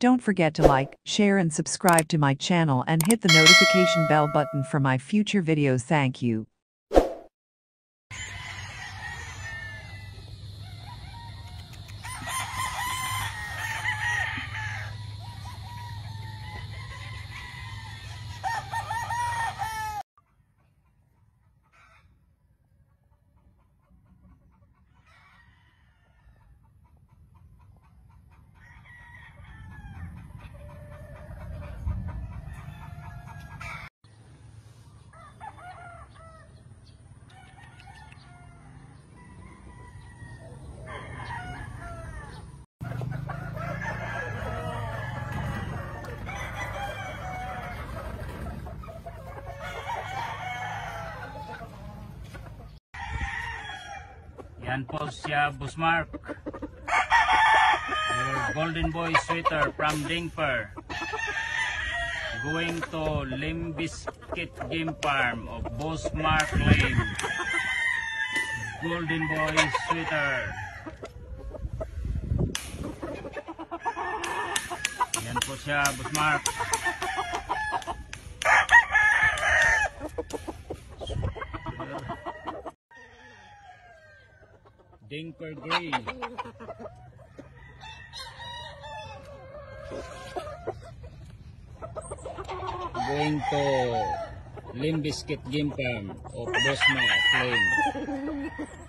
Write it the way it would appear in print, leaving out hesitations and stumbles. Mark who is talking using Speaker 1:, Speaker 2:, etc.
Speaker 1: Don't forget to like, share and subscribe to my channel and hit the notification bell button for my future videos. Thank you.
Speaker 2: Yan po siya, Boss Mark. Your Golden Boy sweater from Dingper. Going to Limbiskit Game Farm of Boss Mark Lane. Golden Boy sweater. Yan po siya, Boss Mark. Dingper Gray. Going to Limbiskit Game Farm of Boss Mark Lane.